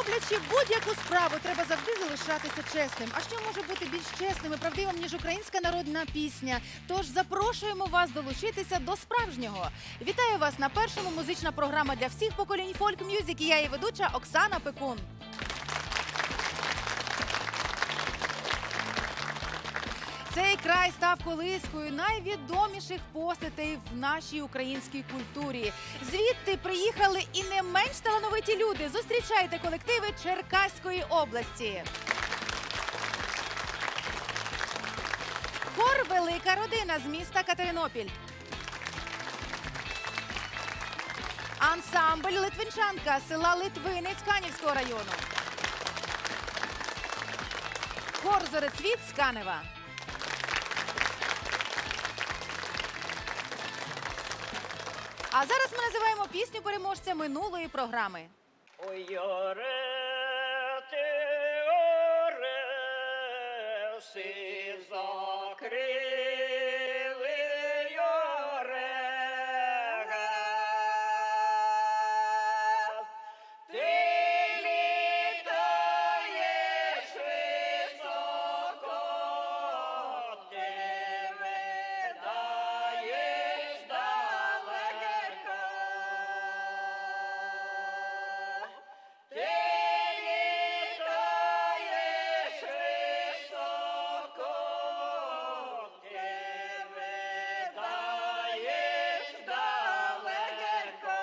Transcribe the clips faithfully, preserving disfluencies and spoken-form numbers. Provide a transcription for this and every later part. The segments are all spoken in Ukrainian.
Роблячи будь-яку справу, треба завжди залишатися чесним. А що може бути більш чесним і правдивим, ніж українська народна пісня? Тож запрошуємо вас долучитися до справжнього. Вітаю вас на першому музична програма для всіх поколінь фольк-мюзик. І я її ведуча Оксана Пекун. Цей край став колискою найвідоміших постатей в нашій українській культурі. Звідти приїхали і не менш талановиті люди. Зустрічайте колективи Черкаської області. Хор «Велика родина» з міста Катеринопіль. Ансамбль «Литвинчанка» з села Литвинець Канівського району. Хор «Зорецвіт» з Канева. А зараз ми називаємо пісню переможця минулої програми. Ой, оре, ти, оре, всі закрили, оре, ти літаєш високо, ти видаєш далеко. Ти літаєш високо, ти видаєш далеко.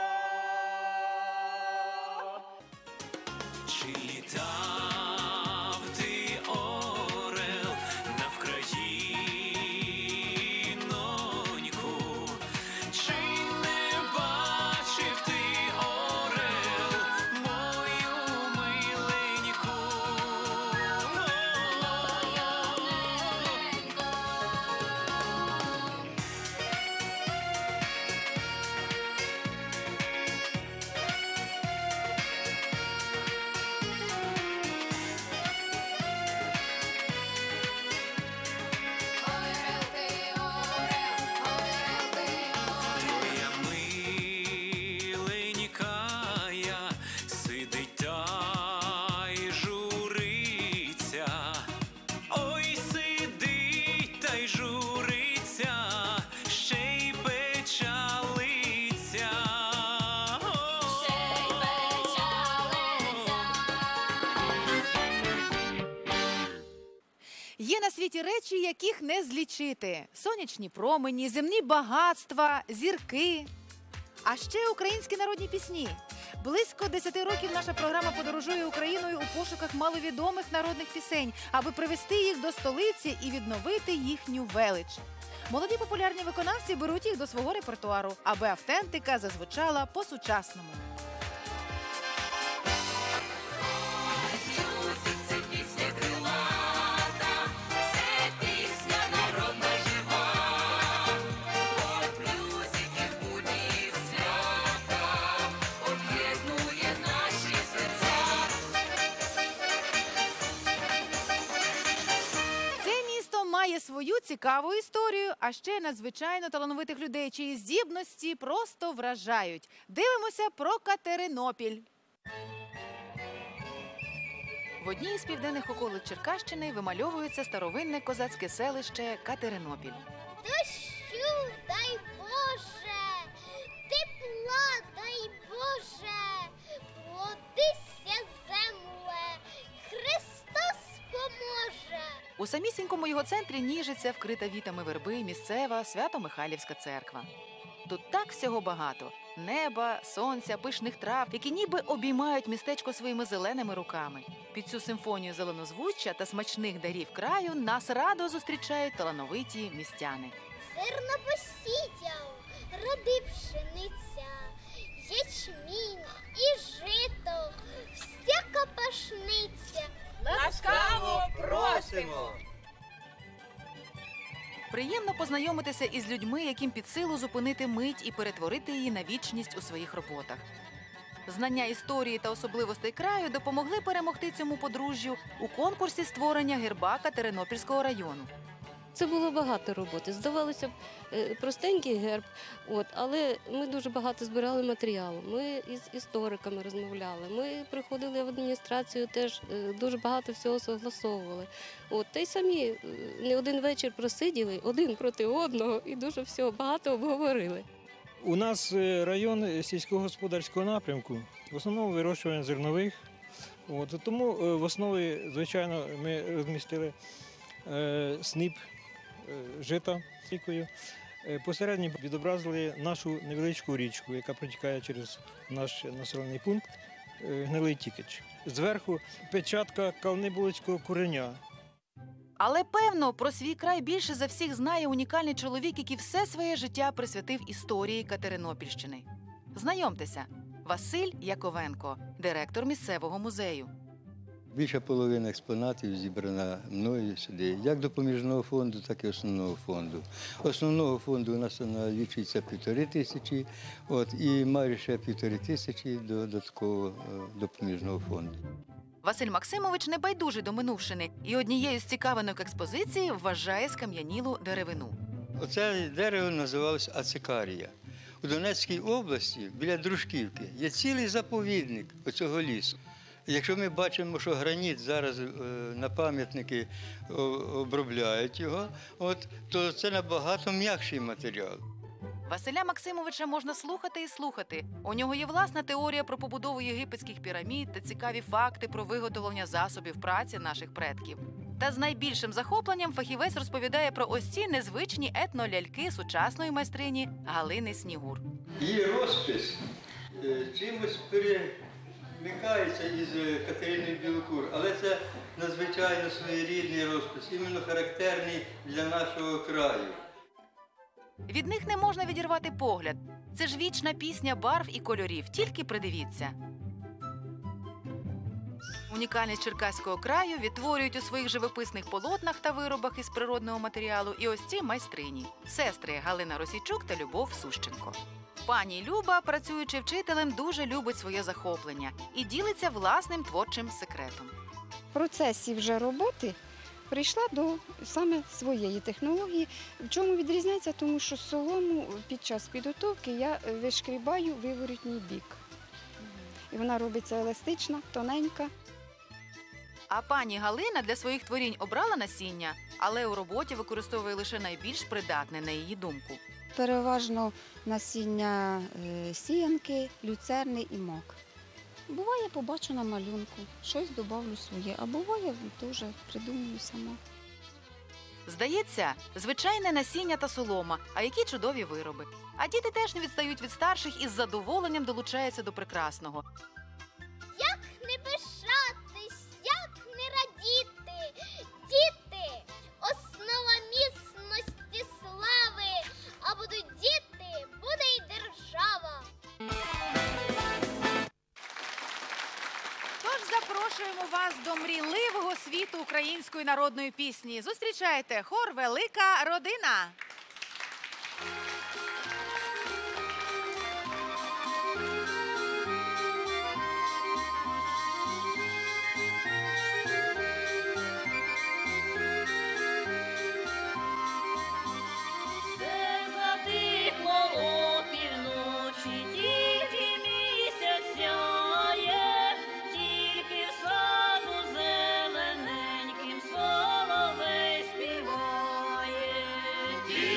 Чи літав ти, орел, на Вкраїноньку? Чи не бачив ти, орел, мою миленьку? Твоя миленькая сидить та й журиться. Ой, сидить та й журиться, ще й печалиться. Є на світі речі, яких не злічити. Сонячні промені, земні багатства, зірки. А ще українські народні пісні. Близько десяти років наша програма подорожує Україною у пошуках маловідомих народних пісень, аби привести їх до столиці і відновити їхню велич. Молоді популярні виконавці беруть їх до свого репертуару, аби автентика зазвучала по-сучасному. Це місто має свою цікаву історію, а ще надзвичайно талановитих людей, чиї здібності просто вражають. Дивимося про Катеринопіль. В одній із південних околиць Черкащини вимальовується старовинне козацьке селище Катеринопіль. Дощу, дай Боже, тепла, дай Боже, плодися, земле, Христос поможе. У самісінькому його центрі ніжиться вкрита вітами верби місцева Свято-Михайлівська церква. Тут так всього багато – неба, сонця, пишних трав, які ніби обіймають містечко своїми зеленими руками. Під цю симфонію зеленозвуччя та смачних дарів краю нас радо зустрічають талановиті містяни. Зерно посіяв, роди пшениця, ячмінь і жито, всяка пашниця. Ласкаво просимо! Приємно познайомитися із людьми, яким під силу зупинити мить і перетворити її на вічність у своїх роботах. Знання історії та особливостей краю допомогли перемогти цьому подружжю у конкурсі створення герба Катеринопільського району. Це було багато роботи. Здавалося б, е, простенький герб, от, але ми дуже багато збирали матеріалу. Ми із істориками розмовляли, ми приходили в адміністрацію, теж е, дуже багато всього согласовували. От, та й самі е, не один вечір просиділи один проти одного і дуже всього багато обговорили. У нас е, район сільськогосподарського напрямку, в основному вирощування зернових. От, тому е, в основі, звичайно, ми розмістили е, сніп е, жита рікою. Е, посередньо відобразили нашу невеличку річку, яка протікає через наш населений пункт, е, Гнилий Тікич. Зверху печатка калнибулицького куреня. Але, певно, про свій край більше за всіх знає унікальний чоловік, який все своє життя присвятив історії Катеринопільщини. Знайомтеся, Василь Яковенко, директор місцевого музею. Більша половина експонатів зібрана мною сюди, як допоміжного фонду, так і основного фонду. Основного фонду у нас налічується півтори тисячі, от, і майже ще півтори тисячі додатково допоміжного фонду. Василь Максимович небайдужий до минувшини і однією з цікавинок експозиції вважає скам'янілу деревину. Оце дерево називалося ацикарія. У Донецькій області, біля Дружківки, є цілий заповідник оцього лісу. Якщо ми бачимо, що граніт зараз е, на пам'ятники обробляють його, от, то це набагато м'якший матеріал. Василя Максимовича можна слухати і слухати. У нього є власна теорія про побудову єгипетських пірамід та цікаві факти про виготовлення засобів праці наших предків. Та з найбільшим захопленням фахівець розповідає про ось ці незвичні етноляльки сучасної майстрині Галини Снігур. Її розпис е, чимось перемикається із Катериною Білокур, але це надзвичайно своєрідний розпис, іменно характерний для нашого краю. Від них не можна відірвати погляд. Це ж вічна пісня барв і кольорів, тільки придивіться. Унікальність Черкаського краю відтворюють у своїх живописних полотнах та виробах із природного матеріалу і ось ці майстрині – сестри Галина Російчук та Любов Сущенко. Пані Люба, працюючи вчителем, дуже любить своє захоплення і ділиться власним творчим секретом. В процесі вже роботи прийшла до саме своєї технології. В чому відрізняється? Тому що солому під час підготовки я вишкрібаю виворотній бік. І вона робиться еластична, тоненька. А пані Галина для своїх творінь обрала насіння, але у роботі використовує лише найбільш придатне, на її думку. Переважно насіння е, сіянки, люцерни і мак. Буває, побачу на малюнку, щось добавлю своє, а буває, теж придумую сама. Здається, звичайне насіння та солома, а які чудові вироби. А діти теж не відстають від старших і з задоволенням долучаються до прекрасного. Як не пишатись, як не радіти, діти – основа міцності слави, а будуть діти, буде й держава. Тож запрошуємо вас до мрійливого світу української народної пісні. Зустрічайте хор «Велика родина». Все затихло опівночі, тільки місяць сяє, тільки в саду зелененьким соловей співає.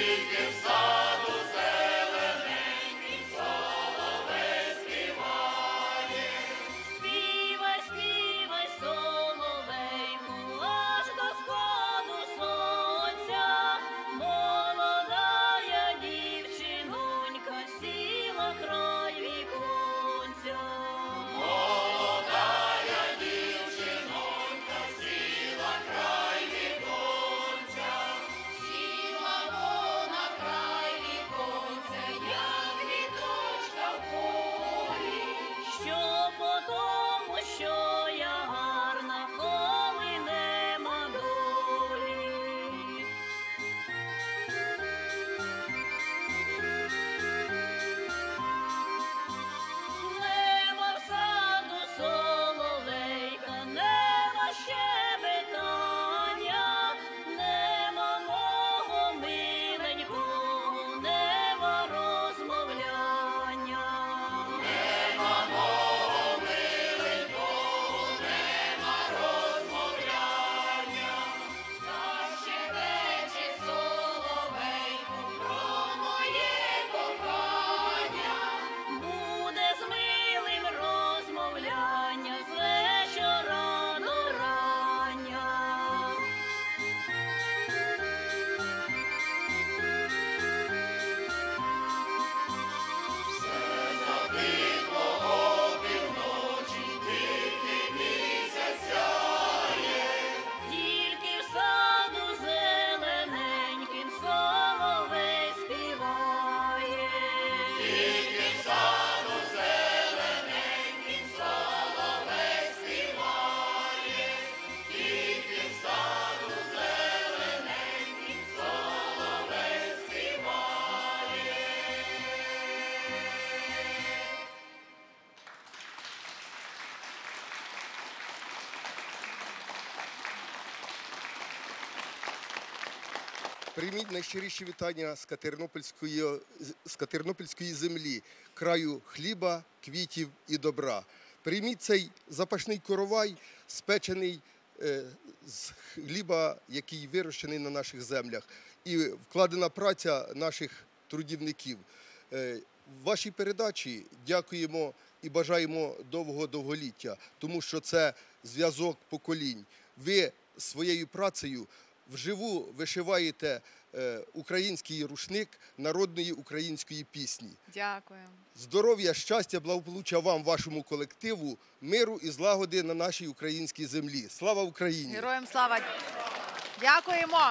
Прийміть найщиріші вітання з Катеринопільської, з Катеринопільської землі, краю хліба, квітів і добра. Прийміть цей запашний коровай, спечений е, з хліба, який вирощений на наших землях, і вкладена праця наших трудівників. Е, в вашій передачі дякуємо і бажаємо довгого довголіття, тому що це зв'язок поколінь. Ви своєю працею вживу вишиваєте е, український рушник народної української пісні. Дякую. Здоров'я, щастя, благополуччя вам, вашому колективу, миру і злагоди на нашій українській землі. Слава Україні! Героям слава! Дякуємо!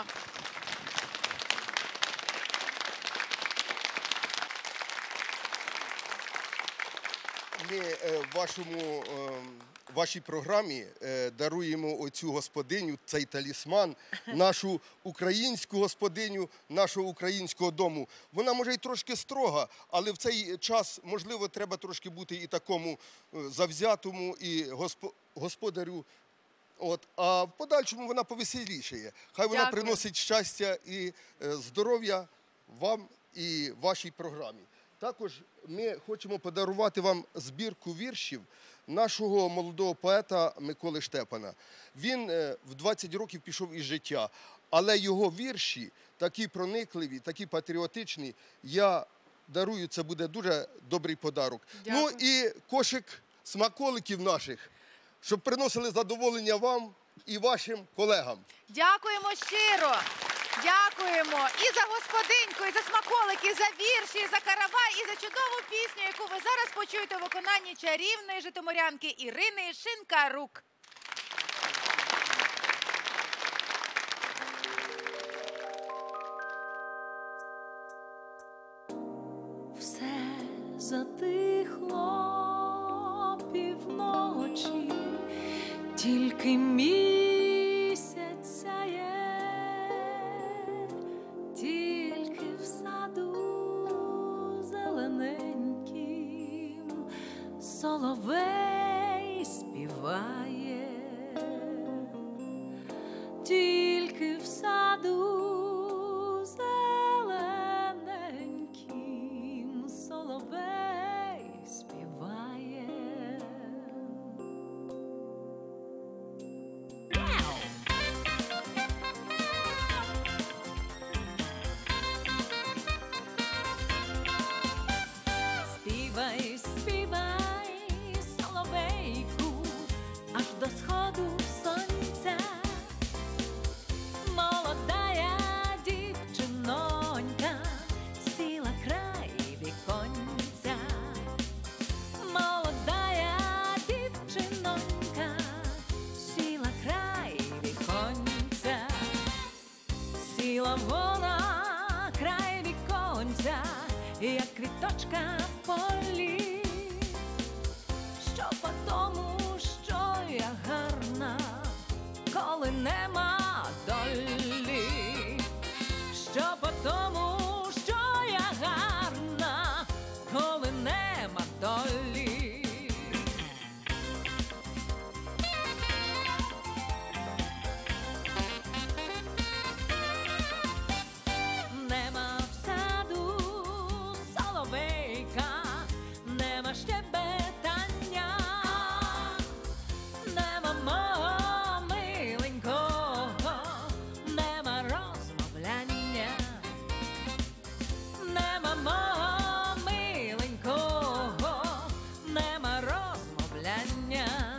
Ми е, в вашому, е, вашій програмі е, даруємо оцю господиню, цей талісман, нашу українську господиню, нашого українського дому. Вона може й трошки строга, але в цей час, можливо, треба трошки бути і такому е, завзятому, і госпо, господарю. От, а в подальшому вона повеселішає. Хай вона Дякую. приносить щастя і е, здоров'я вам і вашій програмі. Також ми хочемо подарувати вам збірку віршів нашого молодого поета Миколи Штепана. Він е, в двадцять років пішов із життя, але його вірші такі проникливі, такі патріотичні. Я дарую, це буде дуже добрий подарок. Дякую. Ну і кошик смаколиків наших, щоб приносили задоволення вам і вашим колегам. Дякуємо щиро! Дякуємо і за господиньку, і за смаколики, і за вірші, і за каравай, і за чудову пісню, яку ви зараз почуєте у виконанні чарівної житомирянки Ірини Шинкарук. Все затихло півночі, тільки місяць сяє, тільки в саду зелененьким соловей співає, тільки в саду зелененьким соловей співає. Співай, співай, соловейку, аж до сходу сонця. Молодая дівчинонька сіла край віконця. Молодая дівчинонька сіла край віконця. Сіла вона край віконця, як квіточка в полі. Що по тому, що я гарна, коли нема долі. Що по тому, що я гарна, коли нема долі. Нема в саду соловейка, нема щебетання, нема мого миленького, нема розмовляння, нема мого миленького, нема розмовляння.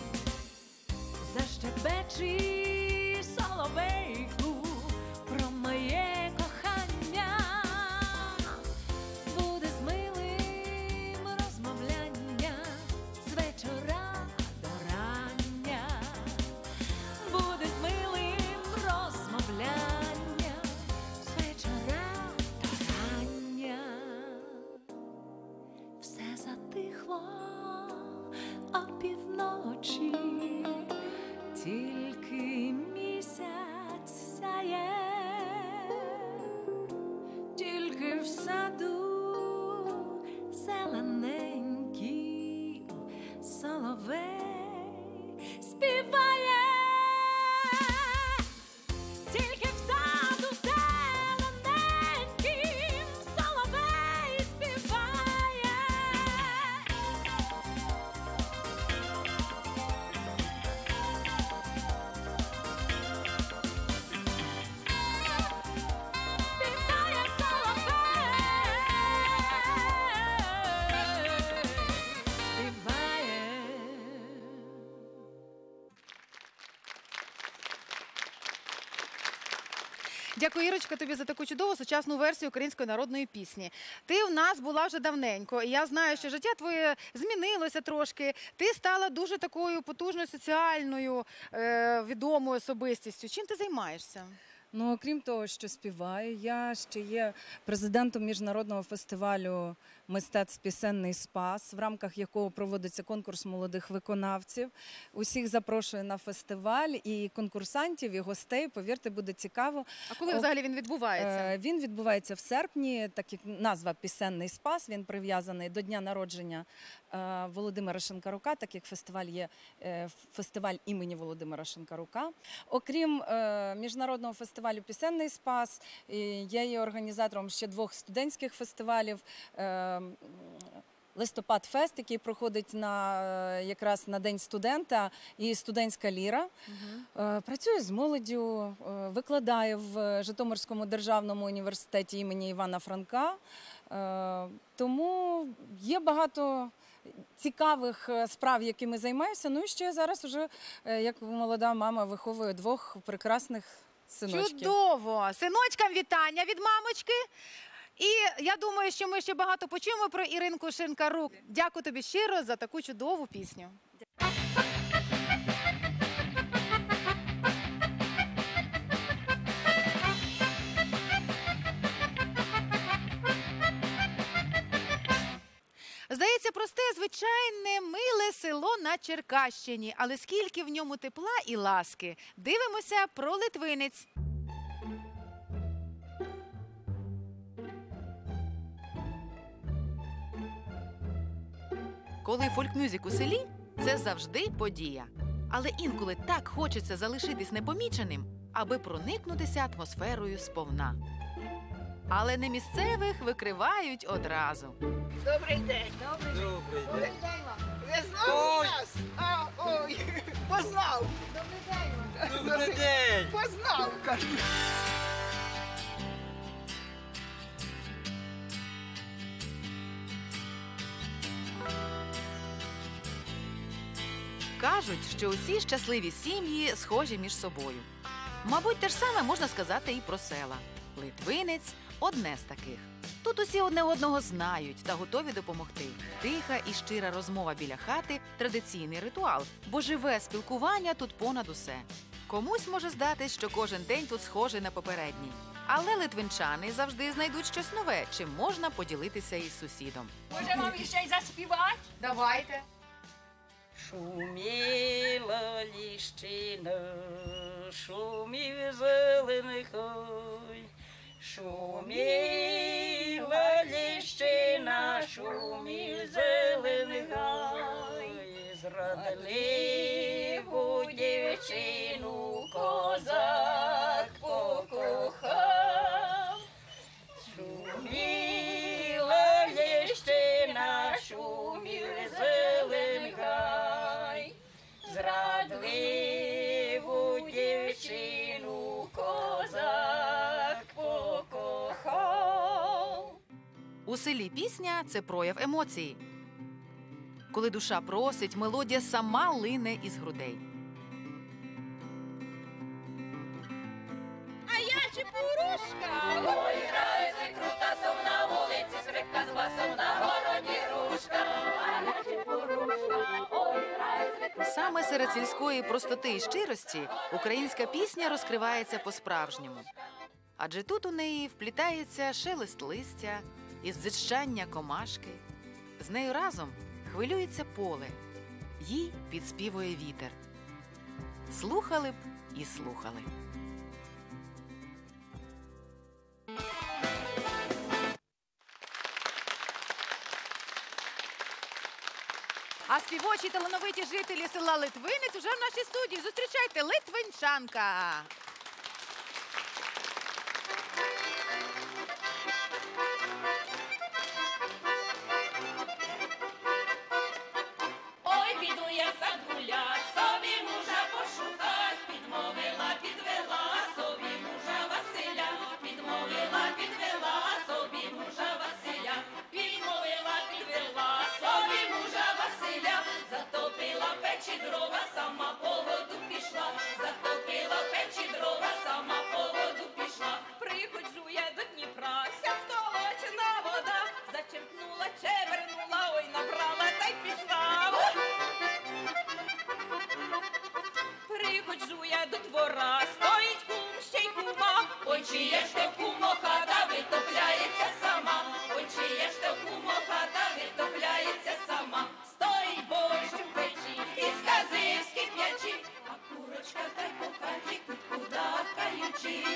Защебечи, соловейку, про моє кохання. Буде з милим розмовляння з вечора до рання. Буде з милим розмовляння з вечора до рання. Все затихло опівночі, тільки Дякую, Ірочка, тобі за таку чудову сучасну версію української народної пісні. Ти в нас була вже давненько, і я знаю, що життя твоє змінилося трошки. Ти стала дуже такою потужною соціальною е, відомою особистістю. Чим ти займаєшся? Ну, окрім того, що співаю, я ще є президентом міжнародного фестивалю мистецтв «Пісенний спас», в рамках якого проводиться конкурс молодих виконавців. Усіх запрошую на фестиваль, і конкурсантів, і гостей, повірте, буде цікаво. А коли взагалі він відбувається? Е, Він відбувається в серпні, так як назва «Пісенний спас», він прив'язаний до дня народження е, Володимира Шинкарука, так як фестиваль є е, фестиваль імені Володимира Шинкарука. Окрім е, міжнародного фестивалю «Пісенний спас», і я є організатором ще двох студентських фестивалів. Е, Листопад Фест, який проходить на, е, якраз на День студента, і студентська ліра. Е, Працюю з молоддю, е, викладаю в Житомирському державному університеті імені Івана Франка. Е, Тому є багато цікавих е, справ, якими займаюся. Ну і ще зараз вже, е, як молода мама, виховую двох прекрасних синочків. Чудово! Синочкам вітання від мамочки. І я думаю, що ми ще багато почуємо про Іринку Шинкарук. Дякую тобі щиро за таку чудову пісню. Здається, просте, звичайне, миле село на Черкащині. Але скільки в ньому тепла і ласки. Дивимося про Литвинець. Коли фольк-мюзик у селі – це завжди подія. Але інколи так хочеться залишитись непоміченим, аби проникнутися атмосферою сповна. Але не місцевих викривають одразу. Добрий день. Добрий день. Добрий день вам. Ви знали нас? А, ой, познав. Добрий день. Добрий день. Познав, кажу. Кажуть, що усі щасливі сім'ї схожі між собою. Мабуть, те ж саме можна сказати і про села. Литвинець – одне з таких. Тут усі одне одного знають та готові допомогти. Тиха і щира розмова біля хати – традиційний ритуал, бо живе спілкування тут понад усе. Комусь може здатись, що кожен день тут схожий на попередній. Але литвинчани завжди знайдуть щось нове, чим можна поділитися із сусідом. Може вам ще й заспівати? Давайте. Шуміла ліщина, шумів зелений хой. Шуміла ліщина, шумів зелений гай. Зрадливу дівчину козак покохав. Шуміла ліщина, шумів зелений гай. Зрадливу дівчину козак покохав. У селі пісня – це прояв емоцій. Коли душа просить, мелодія сама лине із грудей. А я чепурушка. Ой, грається крута сумна вулиці, скрипка з басом на городі рушка. А я чепурушка. Ой, грається. Саме серед сільської простоти і щирості українська пісня розкривається по-справжньому. Адже тут у неї вплітається шелест листя і дзижчання комашки. З нею разом хвилюється поле, їй підспівує вітер. Слухали б і слухали. А співочі талановиті жителі села Литвинець уже в нашій студії. Зустрічайте, литвинчанка! Ой, піду я сад гулять, собі мужа пошукать. Підмовила, підвела собі мужа Василя. Підмовила, підвела собі мужа Василя. Підмовила, підвела собі мужа Василя. Затопила печі дрова, сама по воду пішла. Затопила печі дрова. виходжує до двора, стоїть кум, ще й кума. Ой, чиє ж то кумо хата витопляється сама. Ой, чиє ж то кумо хата витопляється сама. Стоїть борщ у печі, і скази скип'ячі, а курочка та й по хаті куткудахкаючи.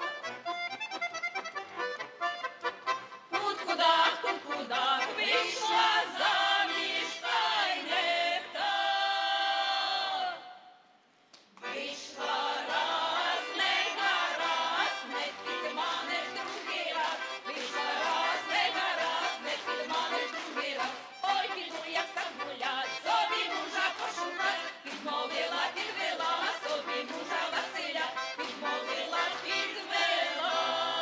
Куткудах, куткудах, вийшла заміж та й не та. Вийшла раз, не гаразд, не підманеш другий раз. Вийшла раз, не гаразд, не підманеш другий раз. Ой, піду, як сам гулять, собі мужа пошукать. Підмовила, підвела, собі мужа Василя. Підмовила, підвела,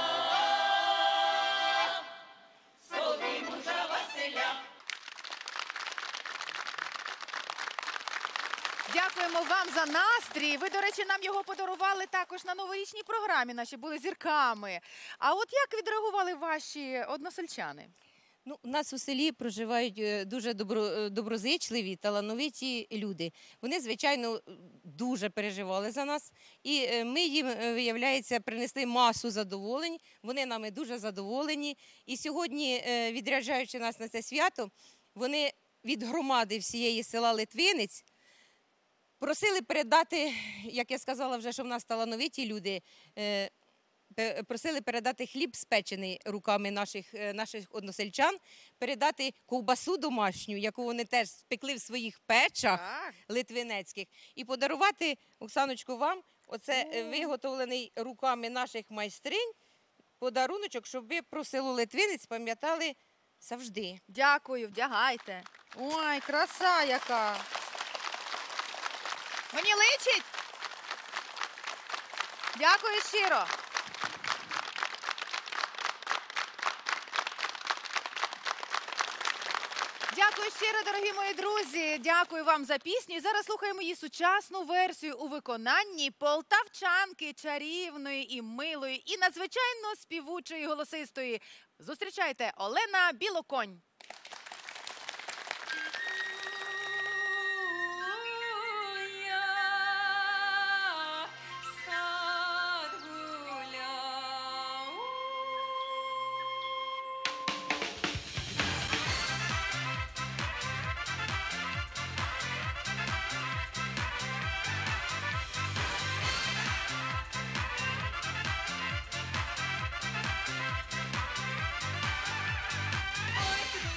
собі мужа Василя. Дякуємо вам за настрій. Ви, до речі, нам його подарували також на новорічній програмі. Наші були зірками. А от як відреагували ваші односельчани? Ну, у нас у селі проживають е, дуже добро, е, доброзичливі, талановиті люди. Вони, звичайно, дуже переживали за нас. І е, ми їм, е, виявляється, принесли масу задоволень. Вони нами дуже задоволені. І сьогодні, е, відряджаючи нас на це свято, вони від громади всієї села Литвинець просили передати, як я сказала вже, що в нас талановиті люди, е, пе- просили передати хліб спечений руками наших, е, наших односельчан, передати ковбасу домашню, яку вони теж спекли в своїх печах Так. литвинецьких, і подарувати, Оксаночку, вам оце е, виготовлений руками наших майстринь подаруночок, щоб ви про село Литвинець пам'ятали завжди. Дякую, вдягайте. Ой, краса яка. Мені личить? Дякую щиро. Дякую щиро, дорогі мої друзі. Дякую вам за пісню. І зараз слухаємо її сучасну версію у виконанні полтавчанки чарівної і милої, і надзвичайно співучої голосистої. Зустрічайте, Олена Білоконь. Ой,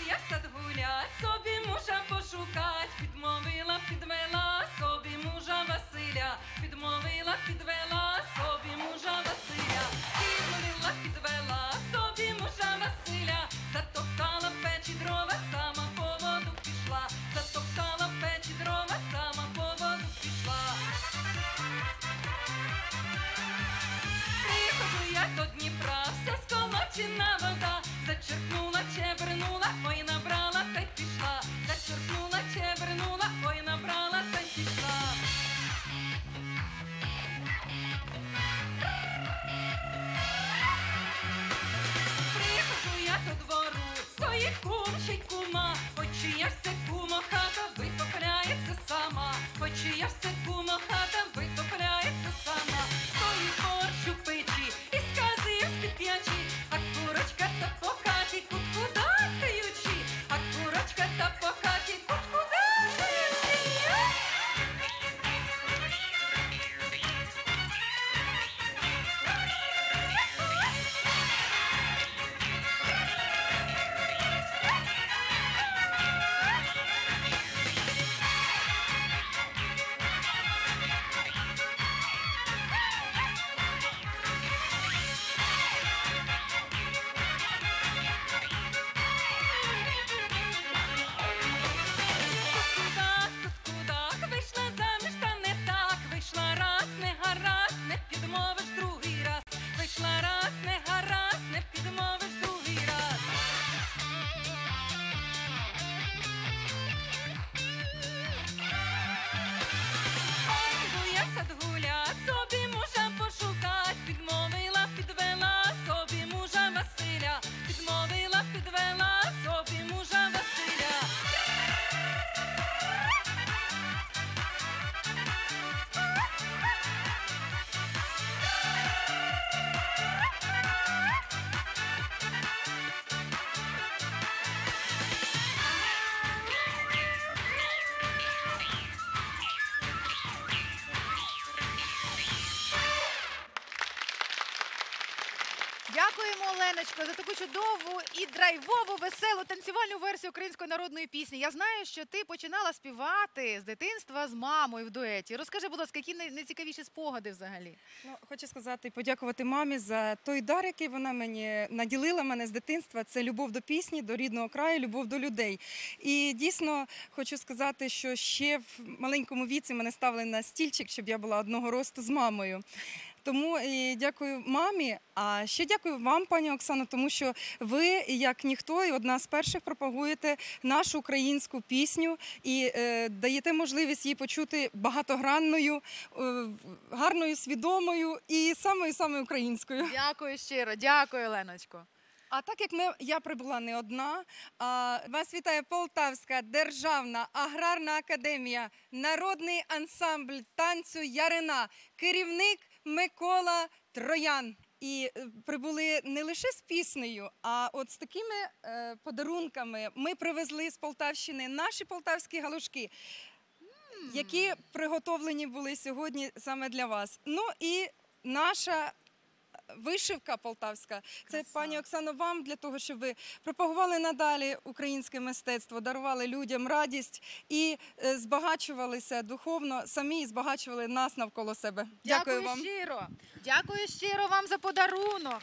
Дякуємо, Оленочко, за таку чудову і драйвову, веселу танцювальну версію української народної пісні. Я знаю, що ти починала співати з дитинства з мамою в дуеті. Розкажи, будь ласка, які най- найцікавіші спогади взагалі? Ну, хочу сказати, подякувати мамі за той дар, який вона мені наділила мене з дитинства. Це любов до пісні, до рідного краю, любов до людей. І дійсно хочу сказати, що ще в маленькому віці мене ставили на стільчик, щоб я була одного росту з мамою. Тому і дякую мамі, а ще дякую вам, пані Оксано, тому що ви, як ніхто, і одна з перших пропагуєте нашу українську пісню і е, даєте можливість її почути багатогранною, е, гарною, свідомою і самою-самою українською. Дякую щиро, дякую, Оленочко. А так як ми, я прибула не одна, а, вас вітає Полтавська державна аграрна академія, народний ансамбль танцю Ярина, керівник Микола Троян. І е, прибули не лише з піснею, а от з такими е, подарунками. Ми привезли з Полтавщини наші полтавські галушки, які приготовлені були сьогодні саме для вас. Ну і наша вишивка полтавська. Це, пані Оксано, вам для того, щоб ви пропагували надалі українське мистецтво, дарували людям радість і е, збагачувалися духовно, самі і збагачували нас навколо себе. Дякую, Дякую вам. щиро. Дякую щиро вам за подарунок.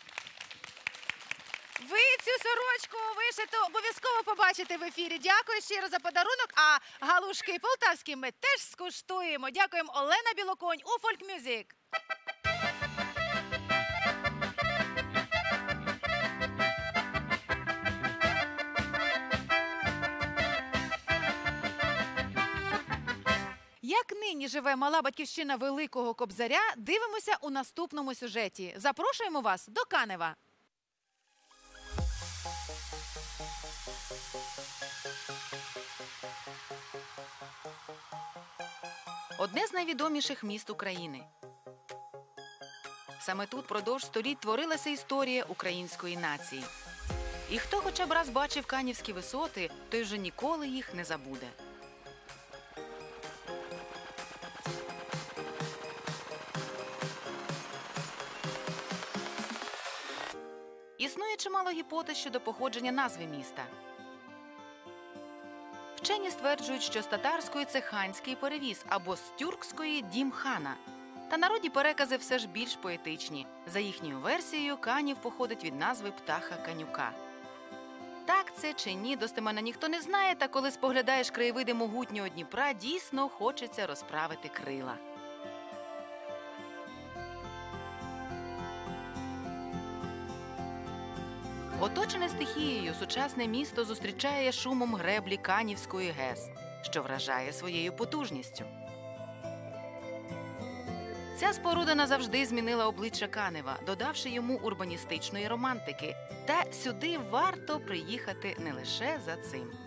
Ви цю сорочку вишиту обов'язково побачите в ефірі. Дякую щиро за подарунок. А галушки полтавські ми теж скуштуємо. Дякуємо. Олена Білоконь у Folk Music. Як нині живе мала батьківщина Великого Кобзаря, дивимося у наступному сюжеті. Запрошуємо вас до Канева. Одне з найвідоміших міст України. Саме тут продовж століть творилася історія української нації. І хто хоча б раз бачив канівські висоти, той вже ніколи їх не забуде. Існує чимало гіпотез щодо походження назви міста. Вчені стверджують, що з татарської це ханський перевіз або з тюркської – дім хана. Та народні перекази все ж більш поетичні. За їхньою версією, Канів походить від назви птаха Канюка. Так це чи ні, достеменно ніхто не знає, та коли споглядаєш краєвиди могутнього Дніпра, дійсно хочеться розправити крила. Оточене стихією, сучасне місто зустрічає шумом греблі Канівської ГЕС, що вражає своєю потужністю. Ця споруда назавжди змінила обличчя Канева, додавши йому урбаністичної романтики. Та сюди варто приїхати не лише за цим.